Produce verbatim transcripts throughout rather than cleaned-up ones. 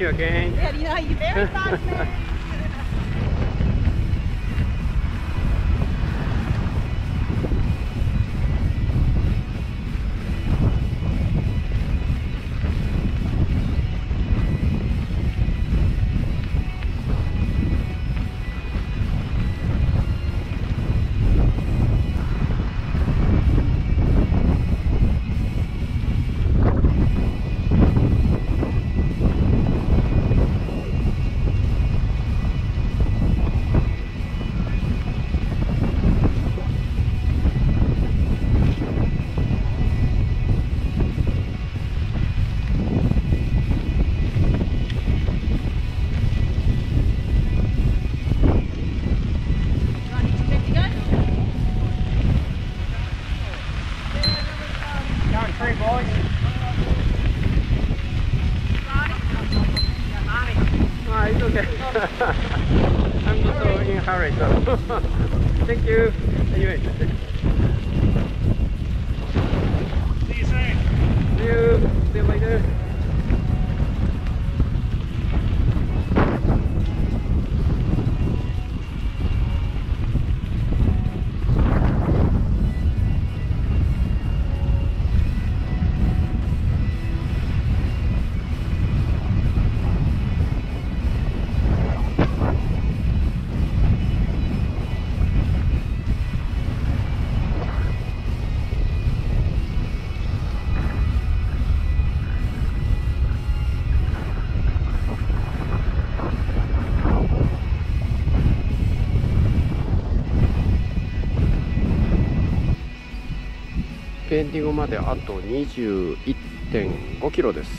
you again. Yeah, you know, you're very fast, man. Three boys. Ah, it's okay. I'm not so in a hurry, so thank you. Anyway. See you soon. See you. See you later.ペンディングまであと にじゅういってんごキロです。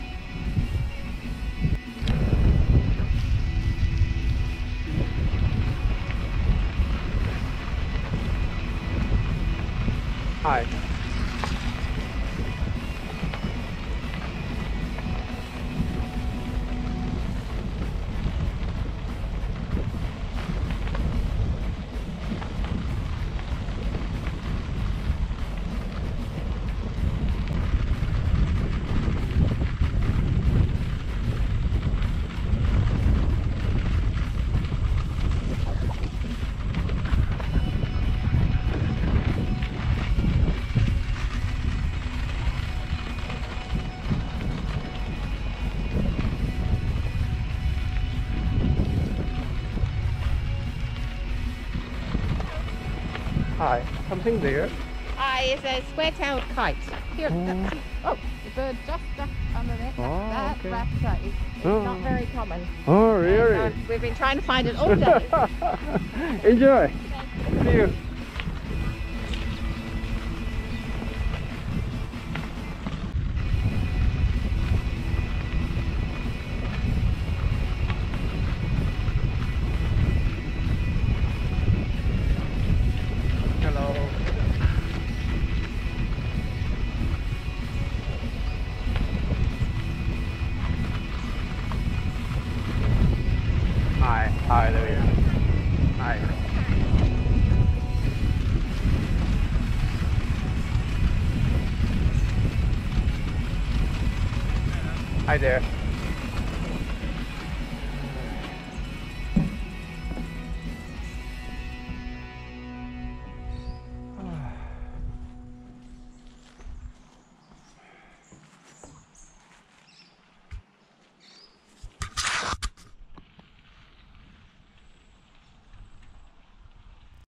はい。Hi, something there. Ah, it's a square-tailed kite. Here, Oh. that's, oh, the bird just stuck underneath. Oh, that okay. raptor is, is Oh. not very common. Oh, And, really? uh, we've been trying to find it all day. Enjoy. See you. Hello. Hi, hi there. Hi. Hi there.